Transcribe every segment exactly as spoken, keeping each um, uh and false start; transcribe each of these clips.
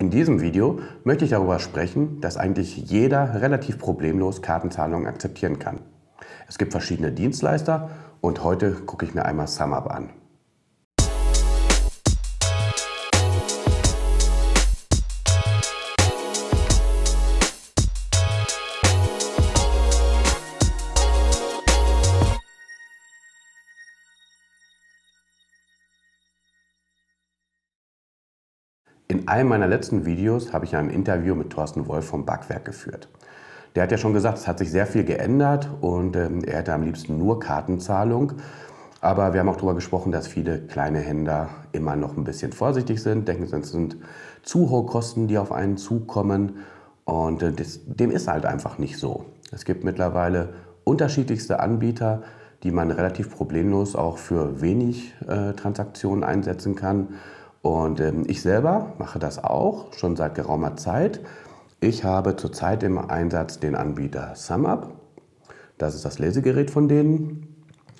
In diesem Video möchte ich darüber sprechen, dass eigentlich jeder relativ problemlos Kartenzahlungen akzeptieren kann. Es gibt verschiedene Dienstleister und heute gucke ich mir einmal SumUp an. In einem meiner letzten Videos habe ich ein Interview mit Thorsten Wolf vom Backwerk geführt. Der hat ja schon gesagt, es hat sich sehr viel geändert und ähm, er hätte am liebsten nur Kartenzahlung. Aber wir haben auch darüber gesprochen, dass viele kleine Händler immer noch ein bisschen vorsichtig sind, denken, es sind zu hohe Kosten, die auf einen zukommen. Und äh, das, dem ist halt einfach nicht so. Es gibt mittlerweile unterschiedlichste Anbieter, die man relativ problemlos auch für wenig äh, Transaktionen einsetzen kann. Und ähm, ich selber mache das auch schon seit geraumer Zeit. Ich habe zurzeit im Einsatz den Anbieter SumUp. Das ist das Lesegerät von denen.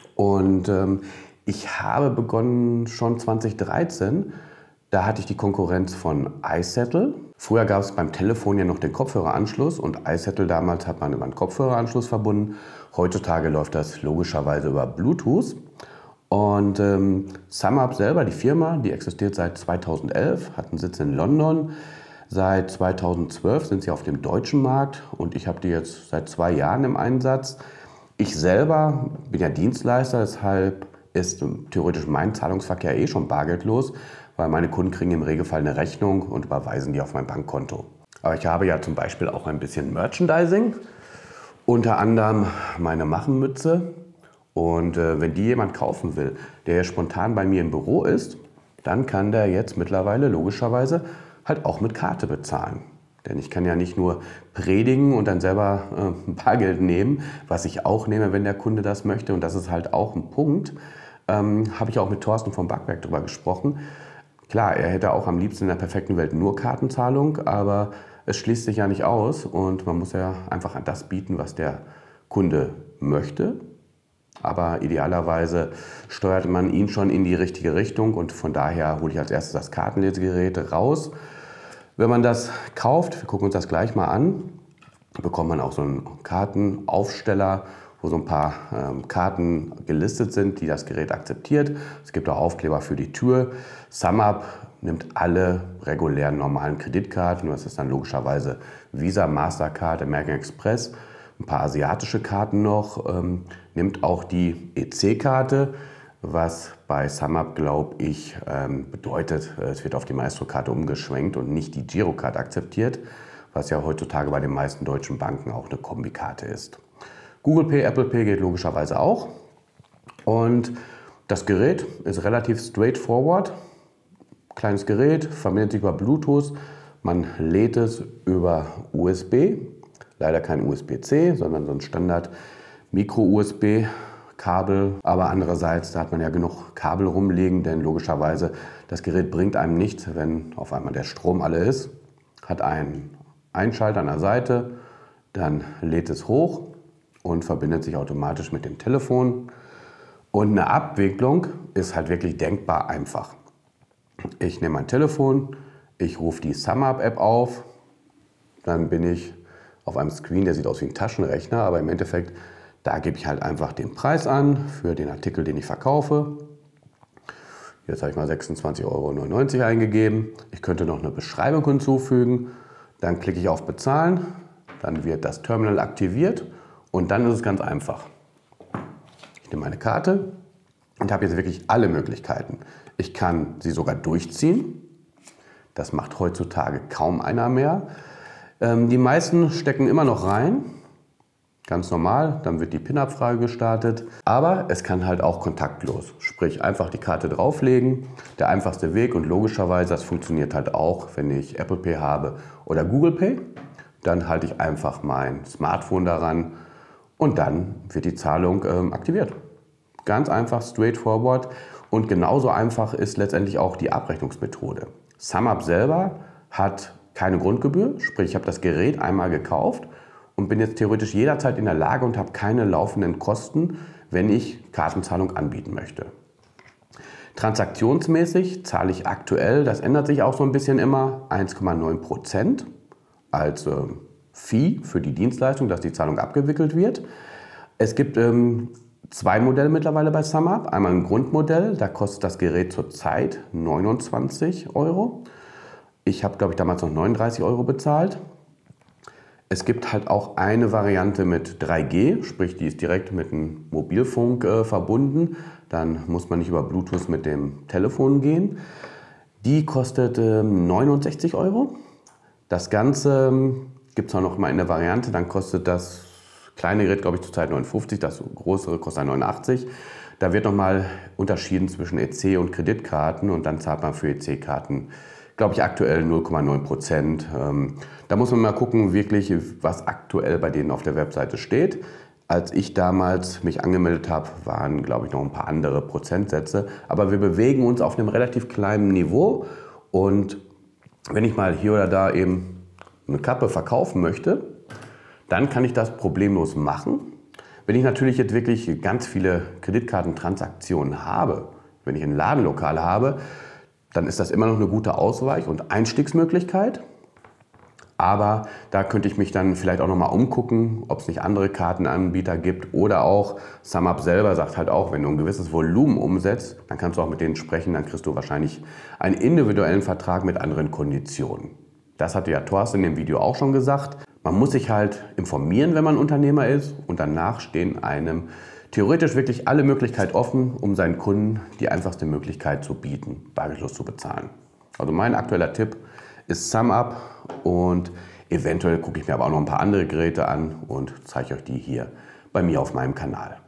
Und ähm, ich habe begonnen schon zwanzig dreizehn. Da hatte ich die Konkurrenz von iSettle. Früher gab es beim Telefon ja noch den Kopfhöreranschluss und iSettle damals hat man über einen Kopfhöreranschluss verbunden. Heutzutage läuft das logischerweise über Bluetooth. Und ähm, SumUp selber, die Firma, die existiert seit zweitausendelf, hat einen Sitz in London. Seit zweitausendzwölf sind sie auf dem deutschen Markt und ich habe die jetzt seit zwei Jahren im Einsatz. Ich selber bin ja Dienstleister, deshalb ist theoretisch mein Zahlungsverkehr eh schon bargeldlos, weil meine Kunden kriegen im Regelfall eine Rechnung und überweisen die auf mein Bankkonto. Aber ich habe ja zum Beispiel auch ein bisschen Merchandising, unter anderem meine Machenmütze. Und äh, wenn die jemand kaufen will, der spontan bei mir im Büro ist, dann kann der jetzt mittlerweile logischerweise halt auch mit Karte bezahlen. Denn ich kann ja nicht nur predigen und dann selber äh, Bargeld nehmen, was ich auch nehme, wenn der Kunde das möchte. Und das ist halt auch ein Punkt. Ähm, habe ich auch mit Thorsten vom Backwerk darüber gesprochen. Klar, er hätte auch am liebsten in der perfekten Welt nur Kartenzahlung, aber es schließt sich ja nicht aus. Und man muss ja einfach das bieten, was der Kunde möchte. Aber idealerweise steuert man ihn schon in die richtige Richtung und von daher hole ich als erstes das Kartenlesegerät raus. Wenn man das kauft, wir gucken uns das gleich mal an, bekommt man auch so einen Kartenaufsteller, wo so ein paar ähm, Karten gelistet sind, die das Gerät akzeptiert. Es gibt auch Aufkleber für die Tür. SumUp nimmt alle regulären normalen Kreditkarten, das ist dann logischerweise Visa, Mastercard, American Express. Ein paar asiatische Karten noch, ähm, nimmt auch die E C-Karte, was bei SumUp, glaube ich, ähm, bedeutet, es wird auf die Maestro-Karte umgeschwenkt und nicht die Girocard akzeptiert, was ja heutzutage bei den meisten deutschen Banken auch eine Kombikarte ist. Google Pay, Apple Pay geht logischerweise auch und das Gerät ist relativ straightforward. Kleines Gerät, verbindet sich über Bluetooth, man lädt es über U S B. Leider kein U S B C, sondern so ein Standard Micro-U S B-Kabel. Aber andererseits, da hat man ja genug Kabel rumliegen, denn logischerweise das Gerät bringt einem nichts, wenn auf einmal der Strom alle ist. Hat einen Einschalter an der Seite, dann lädt es hoch und verbindet sich automatisch mit dem Telefon. Und eine Abwicklung ist halt wirklich denkbar einfach. Ich nehme mein Telefon, ich rufe die SumUp-App auf, dann bin ich auf einem Screen, der sieht aus wie ein Taschenrechner, aber im Endeffekt, da gebe ich halt einfach den Preis an für den Artikel, den ich verkaufe. Jetzt habe ich mal sechsundzwanzig Euro neunundneunzig eingegeben. Ich könnte noch eine Beschreibung hinzufügen. Dann klicke ich auf Bezahlen, dann wird das Terminal aktiviert und dann ist es ganz einfach. Ich nehme meine Karte und habe jetzt wirklich alle Möglichkeiten. Ich kann sie sogar durchziehen. Das macht heutzutage kaum einer mehr. Die meisten stecken immer noch rein, ganz normal, dann wird die PIN-Abfrage gestartet. Aber es kann halt auch kontaktlos, sprich einfach die Karte drauflegen, der einfachste Weg und logischerweise, das funktioniert halt auch, wenn ich Apple Pay habe oder Google Pay. Dann halte ich einfach mein Smartphone daran und dann wird die Zahlung ähm, aktiviert. Ganz einfach, straightforward und genauso einfach ist letztendlich auch die Abrechnungsmethode. SumUp selber hat keine Grundgebühr, sprich ich habe das Gerät einmal gekauft und bin jetzt theoretisch jederzeit in der Lage und habe keine laufenden Kosten, wenn ich Kartenzahlung anbieten möchte. Transaktionsmäßig zahle ich aktuell, das ändert sich auch so ein bisschen immer, eins Komma neun Prozent als äh, Fee für die Dienstleistung, dass die Zahlung abgewickelt wird. Es gibt ähm, zwei Modelle mittlerweile bei SumUp. Einmal ein Grundmodell, da kostet das Gerät zurzeit neunundzwanzig Euro. Ich habe, glaube ich, damals noch neununddreißig Euro bezahlt. Es gibt halt auch eine Variante mit drei G, sprich die ist direkt mit dem Mobilfunk äh, verbunden. Dann muss man nicht über Bluetooth mit dem Telefon gehen. Die kostet äh, neunundsechzig Euro. Das Ganze ähm, gibt es auch noch mal in der Variante, dann kostet das kleine Gerät, glaube ich, zurzeit neunundfünfzig, das größere kostet neunundachtzig. Da wird nochmal unterschieden zwischen E C und Kreditkarten und dann zahlt man für E C-Karten, glaube ich, aktuell null Komma neun Prozent. Ähm, da muss man mal gucken, wirklich, was aktuell bei denen auf der Webseite steht. Als ich damals mich angemeldet habe, waren, glaube ich, noch ein paar andere Prozentsätze. Aber wir bewegen uns auf einem relativ kleinen Niveau. Und wenn ich mal hier oder da eben eine Kappe verkaufen möchte, dann kann ich das problemlos machen. Wenn ich natürlich jetzt wirklich ganz viele Kreditkartentransaktionen habe, wenn ich ein Ladenlokal habe, dann ist das immer noch eine gute Ausweich- und Einstiegsmöglichkeit. Aber da könnte ich mich dann vielleicht auch noch mal umgucken, ob es nicht andere Kartenanbieter gibt. Oder auch SumUp selber sagt halt auch, wenn du ein gewisses Volumen umsetzt, dann kannst du auch mit denen sprechen, dann kriegst du wahrscheinlich einen individuellen Vertrag mit anderen Konditionen. Das hatte ja Thorsten in dem Video auch schon gesagt. Man muss sich halt informieren, wenn man Unternehmer ist, und danach stehen einem theoretisch wirklich alle Möglichkeiten offen, um seinen Kunden die einfachste Möglichkeit zu bieten, bargeldlos zu bezahlen. Also mein aktueller Tipp ist SumUp, und eventuell gucke ich mir aber auch noch ein paar andere Geräte an und zeige euch die hier bei mir auf meinem Kanal.